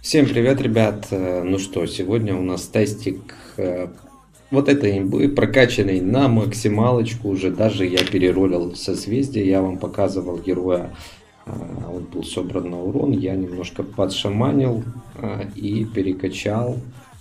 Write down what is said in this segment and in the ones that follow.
Всем привет, ребят! Ну что, сегодня у нас тестик вот этой имбы, прокачанный на максималочку. Уже даже я переролил созвездие, я вам показывал героя. Он был собран на урон, я немножко подшаманил и перекачал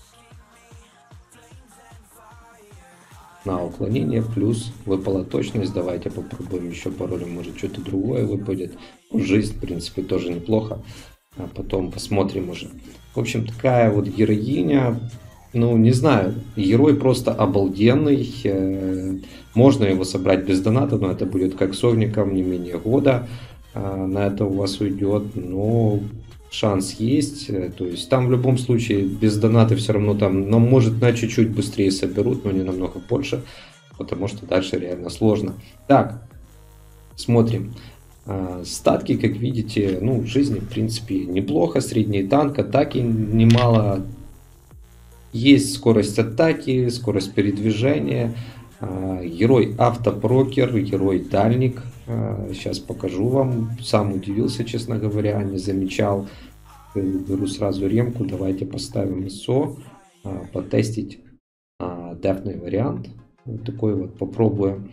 на уклонение. Плюс выпала точность. Давайте попробуем еще паролем, может что-то другое выпадет. Жизнь, в принципе, тоже неплохо. А потом посмотрим уже. В общем, такая вот героиня. Ну, не знаю, герой просто обалденный. Можно его собрать без доната, но это будет как совником не менее года. На это у вас уйдет, но шанс есть. То есть там в любом случае без доната все равно там, но может на чуть-чуть быстрее соберут, но не намного больше, потому что дальше реально сложно. Так, смотрим. Статки, как видите, ну, в жизни, в принципе, неплохо. Средний танк, атаки немало. Есть скорость атаки, скорость передвижения. Герой автопрокер, герой дальник. Сейчас покажу вам. Сам удивился, честно говоря, не замечал. Беру сразу ремку. Давайте поставим ISO. Потестить дефный вариант. Вот такой вот попробуем.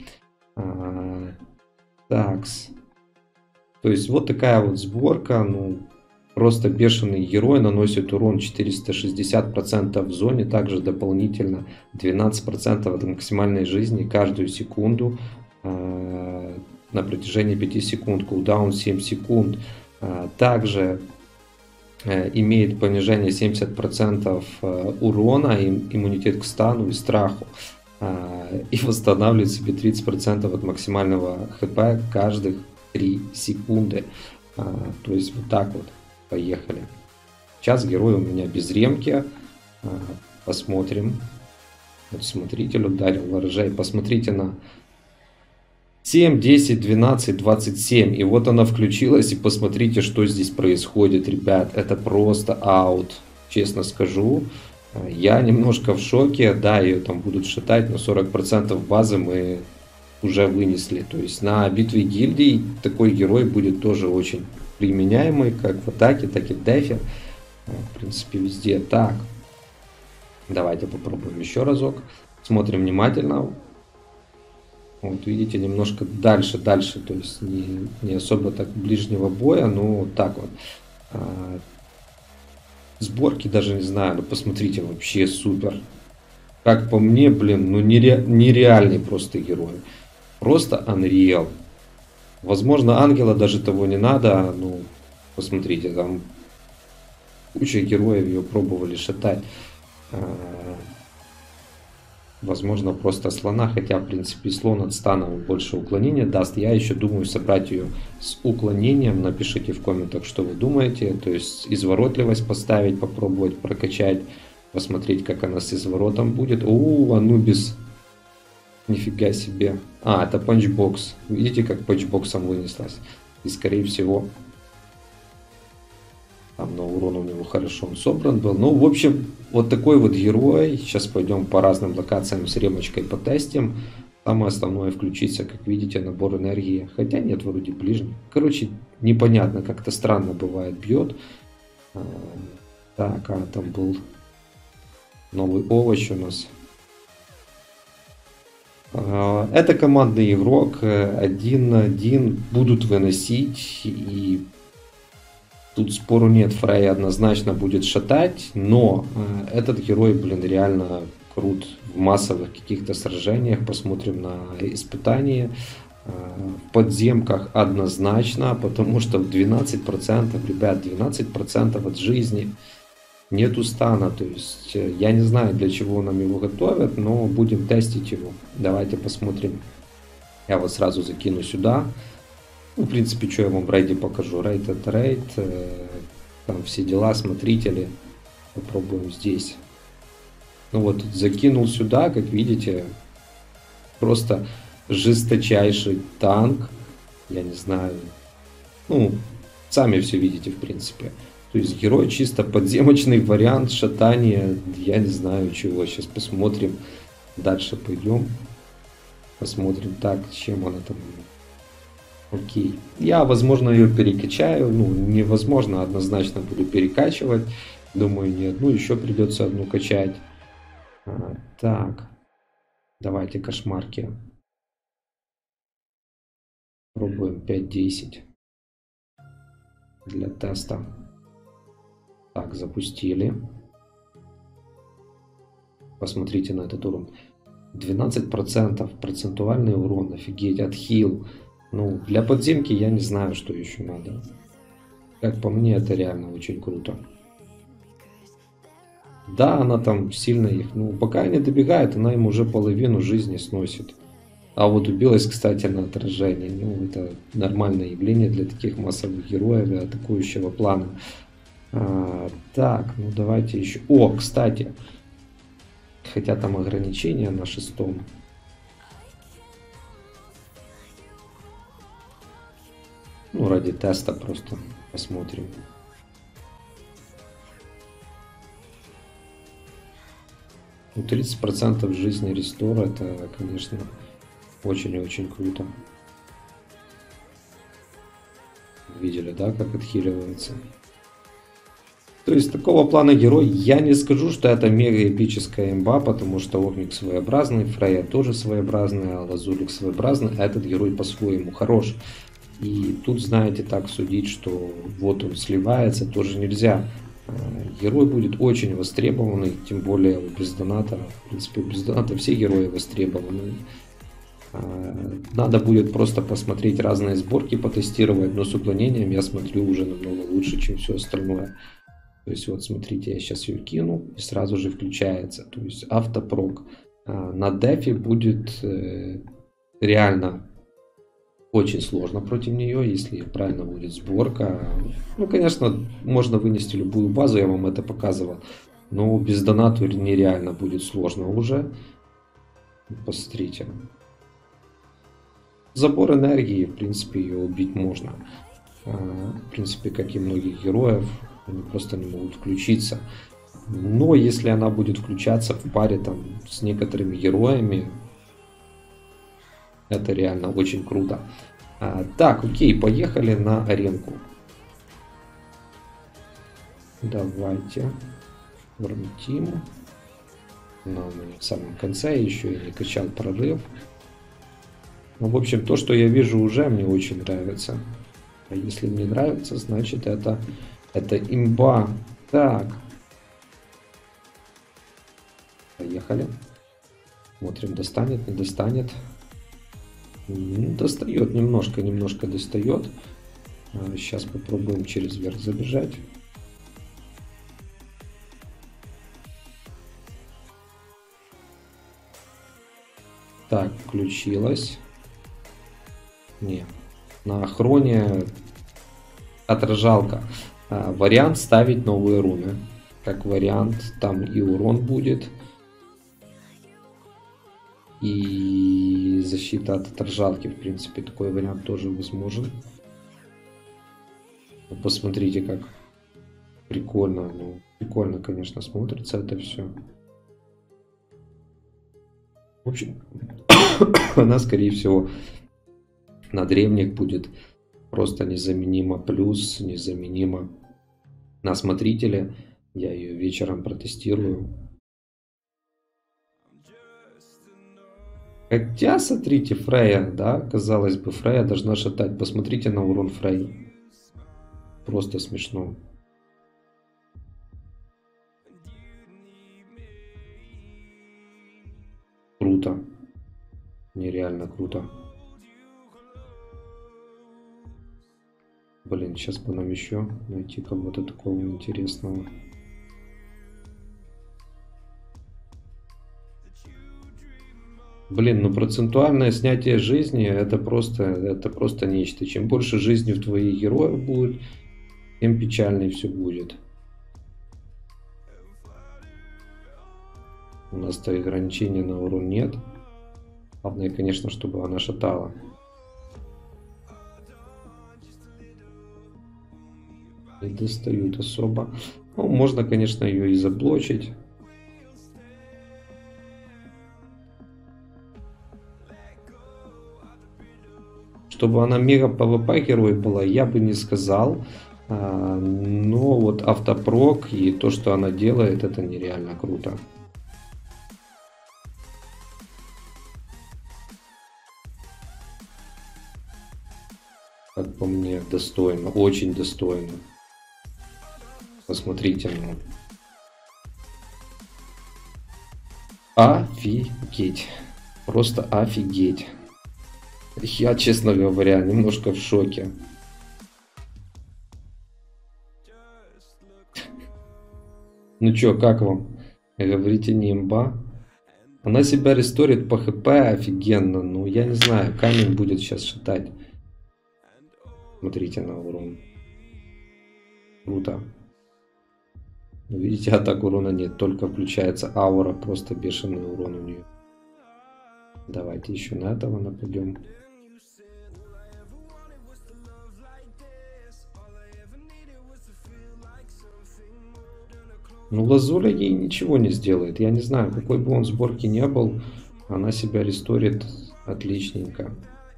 Такс. То есть вот такая вот сборка, ну, просто бешеный герой, наносит урон 460% в зоне, также дополнительно 12% от максимальной жизни каждую секунду на протяжении 5 секунд, кулдаун 7 секунд. Также имеет понижение 70% урона, иммунитет к стану и страху. И восстанавливает себе 30% от максимального хп каждых 3 секунды. То есть вот так вот. Поехали. Сейчас герой у меня без ремки. Посмотрим. Вот смотритель ударил ворожей. Посмотрите на 7, 10, 12, 27. И вот она включилась. И посмотрите, что здесь происходит, ребят. Это просто аут. Честно скажу. Я немножко в шоке. Да, ее там будут шатать, но 40% базы мы уже вынесли. То есть на битве гильдий такой герой будет тоже очень применяемый, как в атаке, так и в дефе. В принципе, везде. Так. Давайте попробуем еще разок. Смотрим внимательно. Вот видите, немножко дальше. То есть не особо так ближнего боя, но вот так вот. Сборки даже не знаю, но посмотрите, вообще супер. Как по мне, блин, ну нереальный просто герой. Просто Unreal. Возможно, ангела даже того не надо. Ну, посмотрите, там куча героев ее пробовали шатать. Возможно, просто слона, хотя, в принципе, слон от стана больше уклонения даст. Я еще думаю собрать ее с уклонением. Напишите в комментах, что вы думаете. То есть, изворотливость поставить, попробовать прокачать, посмотреть, как она с изворотом будет. Анубис. Нифига себе. Это панчбокс. Видите, как панчбоксом вынеслась. И скорее всего там на урон у него хорошо он собран был. Ну, в общем, вот такой вот герой. Сейчас пойдем по разным локациям с ремочкой потестим. Самое основное включиться, как видите, набор энергии. Хотя нет, вроде ближний. Короче, непонятно, как-то странно бывает, бьет. Так, там был новый овощ у нас. Это командный игрок, 1-1 будут выносить, и тут спору нет, Фрей однозначно будет шатать, но этот герой, блин, реально крут в массовых каких-то сражениях. Посмотрим на испытания. В подземках однозначно, потому что в 12%, ребят, 12% от жизни. Нету стана, то есть я не знаю, для чего нам его готовят, но будем тестить его. Давайте посмотрим. Я вот сразу закину сюда. Ну, в принципе, что я вам в рейде покажу. Рейд это рейд. Там все дела, смотрители. Попробуем здесь. Ну вот, закинул сюда, как видите. Просто жесточайший танк. Я не знаю. Ну, сами все видите, в принципе. То есть герой чисто подземочный вариант шатания, я не знаю чего. Сейчас посмотрим. Дальше пойдем. Посмотрим так, чем она там. Окей. Я, возможно, ее перекачаю. Ну, невозможно, однозначно буду перекачивать. Думаю, не одну, еще придется одну качать. Так, давайте кошмарки. Пробуем 5-10 для теста. Так, запустили. Посмотрите на этот урон. 12% процентуальный урон, офигеть, отхил. Ну, для подземки я не знаю, что еще надо. Как по мне, это реально очень круто. Да, она там сильно их, ну, пока не добегает, она им уже половину жизни сносит. А вот убилась, кстати, на отражении. Ну, это нормальное явление для таких массовых героев и атакующего плана. Так, ну давайте еще. О, кстати, хотя там ограничения на 6-м. Ну, ради теста просто посмотрим. Ну, 30% жизни рестора, это, конечно, очень и очень круто. Видели, да, как отхиливается? То есть такого плана герой, я не скажу, что это мега эпическая имба, потому что Огник своеобразный, Фрея тоже своеобразная, Лазулик своеобразный, а этот герой по-своему хорош. И тут, знаете, так судить, что вот он сливается, тоже нельзя. Герой будет очень востребованный, тем более у Бездоната. В принципе, у Бездоната все герои востребованы. Надо будет просто посмотреть разные сборки, потестировать, но с уклонением я смотрю уже намного лучше, чем все остальное. То есть вот смотрите, я сейчас ее кину и сразу же включается. То есть автопрок. На дефе будет реально очень сложно против нее, если правильно будет сборка. Ну, конечно, можно вынести любую базу, я вам это показывал. Но без доната нереально будет сложно уже. Посмотрите. Забор энергии, в принципе, ее убить можно. В принципе, как и многих героев, они просто не могут включиться. Но если она будет включаться в паре там с некоторыми героями, это реально очень круто. Так, окей, поехали на аренку. Давайте. Вормтим. Но в самом конце еще и не качал прорыв. Ну, в общем, то, что я вижу уже, мне очень нравится. А если не нравится, значит это имба. Так. Поехали. Смотрим, достанет, не достанет. Достает немножко достает. Сейчас попробуем через верх забежать. Так, включилась. Не. На охроне отражалка. Вариант ставить новые руны. Как вариант, там и урон будет. И защита от отражалки, в принципе, такой вариант тоже возможен. Посмотрите, как прикольно. Ну, прикольно, конечно, смотрится это все. В общем, она, скорее всего, на древних будет просто незаменима. Плюс незаменима на смотрителе. Я ее вечером протестирую. Хотя, смотрите, Фрея, да, казалось бы, Фрея должна шатать. Посмотрите на урон Фреи. Просто смешно. Круто. Нереально круто. Блин, сейчас бы нам еще найти кого-то такого интересного. Блин, ну процентуальное снятие жизни это просто нечто. Чем больше жизни в твоих героях будет, тем печальнее все будет. У нас-то ограничения на урон нет. Главное, конечно, чтобы она шатала. Не достают особо. Ну, можно, конечно, ее и заблочить. Чтобы она мега PvP герой была, я бы не сказал. Но вот автопрок и то, что она делает, это нереально круто. Как по мне, достойно, очень достойно. Посмотрите, ну. Офигеть. Просто офигеть. Я, честно говоря, немножко в шоке. Ну чё, как вам? Говорите, не имба? Она себя ресторит по хп офигенно. Ну, я не знаю, камень будет сейчас шатать. Смотрите на урон. Круто. Видите, атак урона нет, только включается аура, просто бешеный урон у нее. Давайте еще на этого нападем. Ну, Лазуля ей ничего не сделает. Я не знаю, какой бы он сборки не был, она себя ресторит отличненько.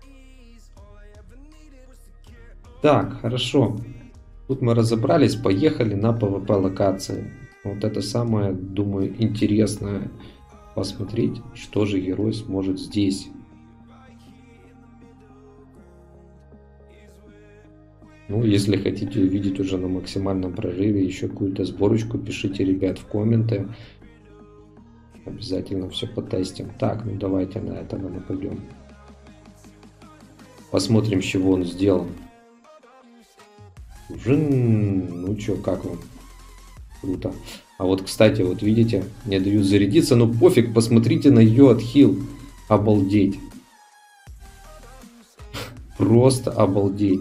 Так, хорошо. Тут мы разобрались, поехали на PvP локации. Вот это самое, думаю, интересное. Посмотреть, что же герой сможет здесь. Ну, если хотите увидеть уже на максимальном прорыве еще какую-то сборочку, пишите, ребят, в комменты. Обязательно все потестим. Так, ну давайте на этого нападем. Посмотрим, с чего он сделан. Ну чё, как вам? Круто. А вот, кстати, вот видите, мне дают зарядиться, но пофиг, посмотрите на ее отхил. Обалдеть. Просто обалдеть.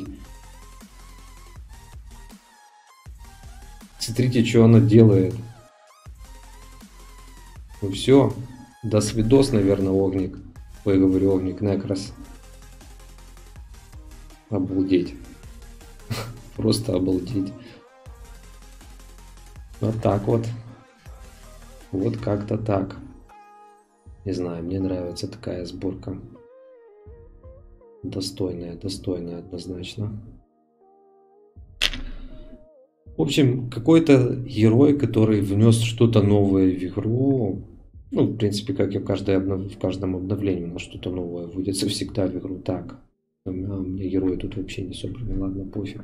Смотрите, что она делает. Ну все. До свидос, наверное, Огник. Ой, говорю, Огник, Некрас. Обалдеть. Просто обалдеть. Вот так вот. Вот как-то так. Не знаю, мне нравится такая сборка. Достойная, достойная однозначно. В общем, какой-то герой, который внес что-то новое в игру. Ну, в принципе, как и в каждом обновлении у нас что-то новое вводится всегда в игру. Так, у меня герои тут вообще не собраны, ладно, пофиг.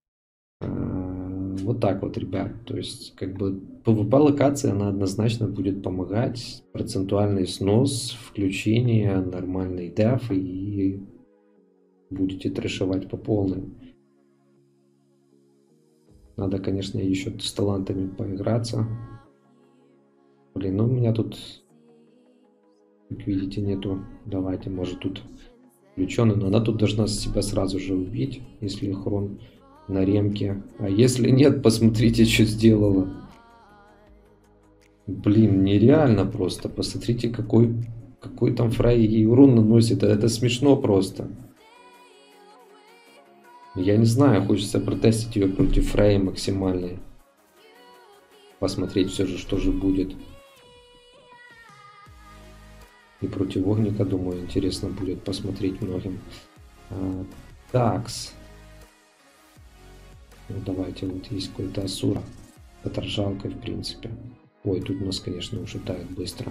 Вот так вот, ребят. То есть, как бы, PvP локация, она однозначно будет помогать. Процентуальный снос, включение, нормальный деф, и будете трэшевать по полной. Надо, конечно, еще с талантами поиграться. Блин, ну у меня тут, как видите, нету. Давайте, может, тут включенный. Но она тут должна себя сразу же убить, если хрон на ремке. А если нет, посмотрите, что сделала. Блин, нереально просто. Посмотрите, какой там Фрай ей урон наносит. Это смешно просто. Я не знаю, хочется протестить ее против Фрей максимальной. Посмотреть все же, что же будет. И против Огника, думаю, интересно будет посмотреть многим. Такс. Ну, давайте, вот есть какой-то Асура. Оторжалкой, в принципе. Ой, тут нас, конечно, ушатает быстро.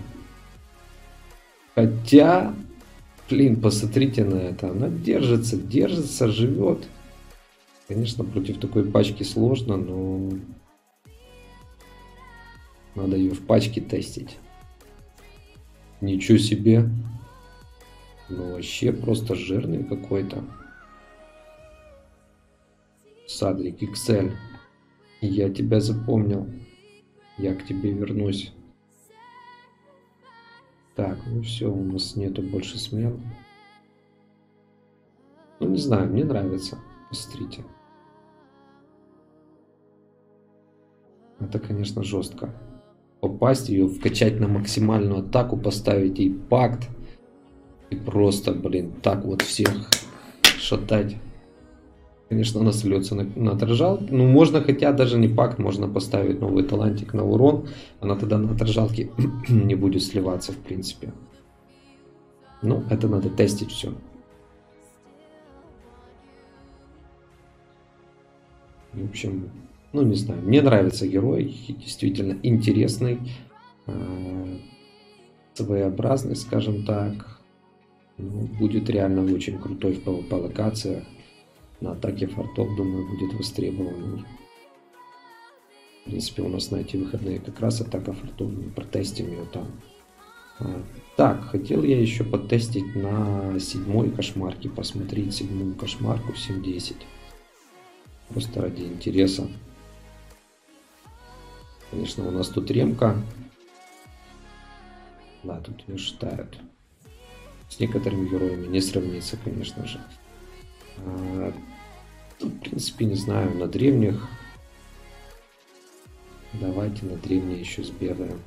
Хотя, блин, посмотрите на это. Она держится, держится, живет. Конечно, против такой пачки сложно, но надо ее в пачке тестить. Ничего себе. Ну, вообще просто жирный какой-то. Садрик XL. Я тебя запомнил. Я к тебе вернусь. Так, ну все, у нас нету больше смен. Ну, не знаю, мне нравится. Посмотрите. Это, конечно, жестко. Попасть ее, вкачать на максимальную атаку, поставить ей пакт. И просто, блин, так вот всех шатать. Конечно, она сольется на отражалке. Ну, можно, хотя даже не пакт, можно поставить новый талантик на урон. Она тогда на отражалке не будет сливаться, в принципе. Ну, это надо тестить все. В общем, ну не знаю, мне нравится герой, действительно интересный, своеобразный, скажем так. Ну, будет реально очень крутой в PvP локациях. На атаке фортов, думаю, будет востребованный. В принципе, у нас на эти выходные как раз атака фортов. Мы протестим ее там. Так, хотел я еще потестить на 7-й кошмарке. Посмотреть 7-ю кошмарку 7-10. Просто ради интереса. Конечно, у нас тут ремка. Да, тут ее считают. С некоторыми героями не сравнится, конечно же. Ну, в принципе, не знаю, на древних. Давайте на древние еще сбегаем.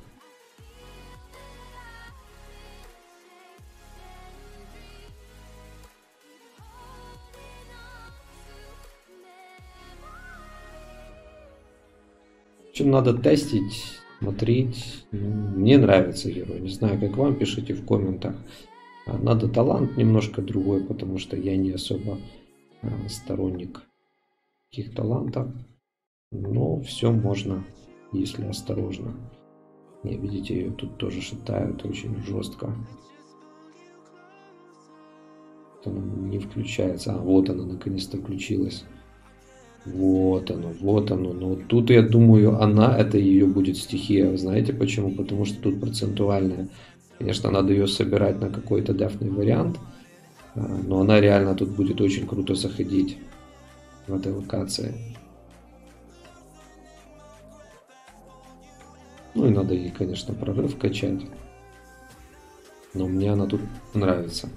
В общем, надо тестить, смотреть. Мне нравится герой. Не знаю, как вам, пишите в комментах. Надо талант немножко другой, потому что я не особо сторонник таких талантов. Но все можно, если осторожно. Не, видите, ее тут тоже шатают очень жестко. Она не включается. Вот она наконец-то включилась. Вот оно, вот оно. Но тут, я думаю, это ее будет стихия. Знаете почему? Потому что тут процентуальная. Конечно, надо ее собирать на какой-то дефный вариант. Но она реально тут будет очень круто заходить в этой локации. Ну и надо ей, конечно, прорыв качать. Но мне она тут нравится.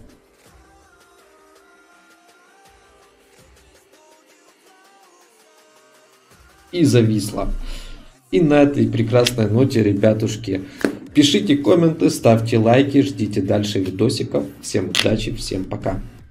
И зависла. И на этой прекрасной ноте, ребятушки, пишите комменты, ставьте лайки, ждите дальше видосиков. Всем удачи, всем пока.